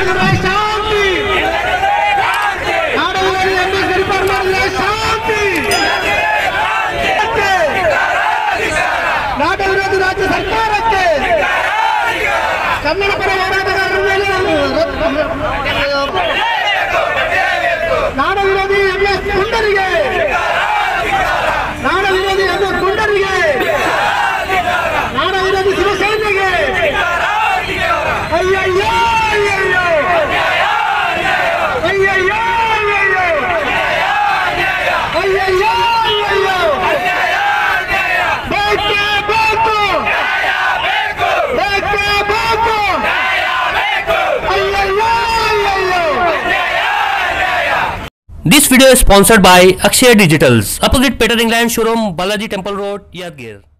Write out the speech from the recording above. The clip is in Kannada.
ಮಾಡಿದ್ರೆ ಶಾಂತಿ, ನಾಡ ವಿರೋಧಿ ಎಂಎಸ್ ಗಿರಿಪಾರ್ ಮಾಡಿದ್ರೆ ಶಾಂತಿ, ನಾಡ ವಿರೋಧಿ ರಾಜ್ಯ ಸರ್ಕಾರಕ್ಕೆ, ಕನ್ನಡ ಪರ ಹೋರಾಟಗಾರರ ಮೇಲೆ ನಾಡ ವಿರೋಧಿ ಎಂಎಸ್ ಗುಂಡರಿಗೆ, ನಾಡ ವಿರೋಧಿ ಎಂಎಸ್ ಗುಂಡರಿಗೆ, ನಾಡ ವಿರೋಧಿ ಶಿವಸೇನೆಗೆ ಅಯ್ಯಯ್ಯೋ ಅಯ್ಯಯ್ಯೋ ಅಯ್ಯಯ್ಯೋ ಅಯ್ಯಯ್ಯೋ ಅಯ್ಯಯ್ಯೋ ಅಯ್ಯಯ್ಯೋ ಬೇಕೇ ಬೇಕು, ಬೇಕೇ ಬೇಕು, ಅಯ್ಯಯ್ಯೋ ಅಯ್ಯಯ್ಯೋ. This video is sponsored by Akshaya Digitals, opposite Peter England showroom, Balaji Temple Road, Yadgir.